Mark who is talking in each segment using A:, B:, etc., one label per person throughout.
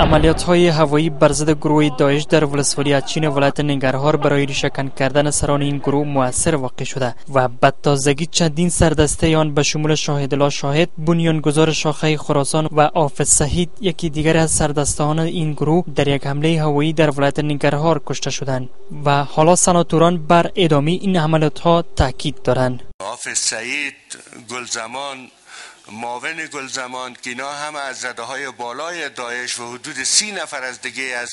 A: عملیات‌های هوایی بر ضد گروه داعش در ولسوالی اچین ولایت ننگرهار برای ریشه‌کن کردن سران این گروه مؤثر واقع شده و به تازگی چندین سردسته آن به شمول شاهدالله شاهد، بنیانگذار شاخه خراسان و آفز سعید، یکی دیگر از سردستهان این گروه در یک حمله هوایی در ولایت ننگرهار کشته شدند و حالا سناتوران بر ادامه این عملیات‌ها تاکید دارند.
B: آفز سعید، گلزمان، معاون گلزمان که اینا هم از رده‌های بالای داعش و حدود 30 نفر از دیگه از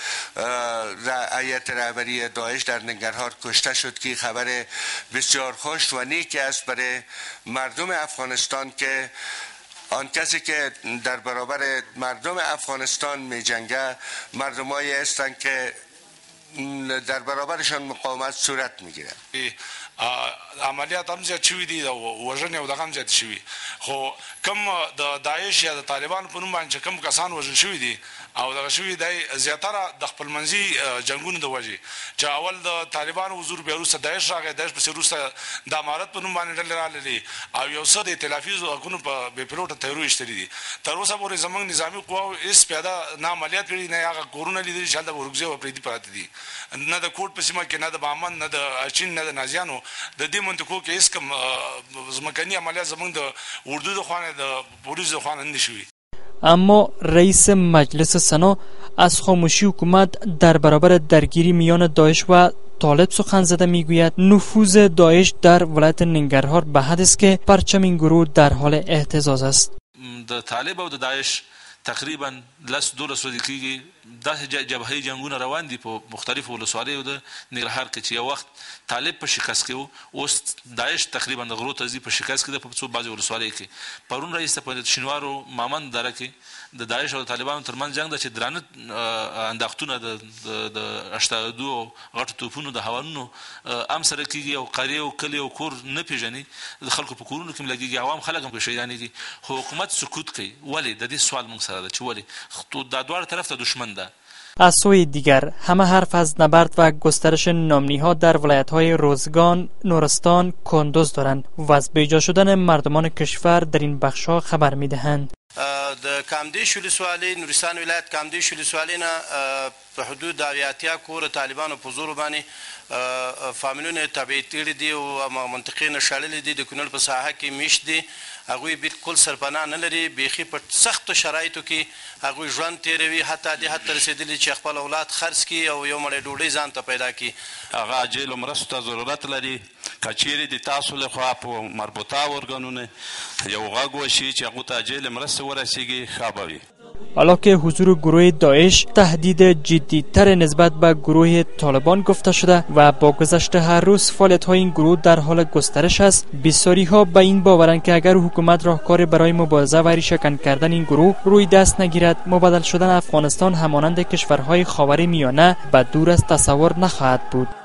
B: هیئت رهبری داعش در ننگرهار کشته شد که خبر بسیار خوش و نیک است برای مردم افغانستان که آن کسی که در برابر مردم افغانستان می جنگه مردمایی هستند که در برابرشان مقاومت صورت میگیره.
C: عملیات هم زیاد شوي دي او وژنې او دغه هم زیات شوي خو کم د داعش یا د طالبان په نوم باندې کم کسان وژل شوي دي او دغه شوي دی زیاتره د خپلمنځي جنگونو د وجې چې اول د طالبانو حضور بیا وروسته داعش راغی، داعش پسې وروسته د امارت په نوم باندې ډلې راغلې او یو څه د ائتلافي ځواکونو په بې پیلوټه طیارو ایستلي دي. تر اوسه پورې زموږ نظامي قواو هېڅ پیاده نه عملیات کړي نه هغه کورونه لیدلي چې هلته ورکزي او پرېدي پراته دي، نه د کوټ په سیمه کې، نه د بامن، نه د اچین، نه د نازیانو د دې منطقو کې هېڅ کوم ځمکني عملیات زموږ د اردو د خوا نه د پولیسو د خوا نه نه شوي.
A: اما رئیس مجلس سنا از خاموشی حکومت در برابر درگیری میان داعش و طالب سخن زده میگوید نفوذ داعش در ولایت ننگرهار به حد است که پرچم این گروه در حال اهتزاز است.
D: د طالب او د داعش تقریبا لس دولس ورځې کېږي داسې جبهې جنګونه روان دي په مختلفو ولسوالیو د ننګرهار کې چې یو وخت طالب په شکست کې و، اوس داعش تقریبا د غرو تزي په شکست کې ده په څو بعضې ولسوالیو کې. پرون رئیس ته په شینوارو مامن دره کې د داعش او طالبانو ترمنځ جنګ ده چې درانه انداختونه د 82 غټو توپونو د هوانونو ام سره کېږي او قریې او کلي او کور نه پېژني، د خلکو په کورونو کې هم لګېږي، عوام خلک هم پرې شهیدانېږي، خو حکومت سکوت کوي. ولې؟ د دې سوال موږ سره ده چې ولې د دواړو طرف ته دشمن ده.
A: از سوی دیگر همه حرف از نبرد و گسترش نامنی‌ها در ولایت‌های روزگان، نورستان، کندوز دارند و از بیجا شدن مردمان کشور در این بخش‌ها خبر می‌دهند.
E: د کامدیش ولسوالۍ نورستان ولایت کامدیش ولسوالۍ نه په حدود د اویاتیا کور طالبانو په زور باندې فامیلونه تبعید کړي دي او منطقې نه شړلې دي، د کونړ په ساحه کې میشت دي، هغوی بالکل سرپناه نه لري، بیخي په سختو شرایطو کې هغوی ژوند تېروي، حتی دې حد ته رسېدلي چې خپل اولاد خرڅ کړي او یو مړۍ ډوډۍ ځان ته پیدا کړي.
F: هغه عاجلو مرستو ته ضرورت لري که چیرې د تاسو لخوا په مربوطه ارګانونو یو غږ وشي چې هغو ته عاجل مرستې ورسیږي ښه به وي.
A: حالا که حضور گروه داعش تهدید جدی‌تر نسبت به گروه طالبان گفته شده و با گذشت هر روز فعالیت‌های این گروه در حال گسترش است، بسیاری‌ها به این باورند که اگر حکومت راهکار برای مبارزه و ریشه‌کن کردن این گروه روی دست نگیرد، مبادل شدن افغانستان همانند کشورهای خاورمیانه به دور از تصور نخواهد بود.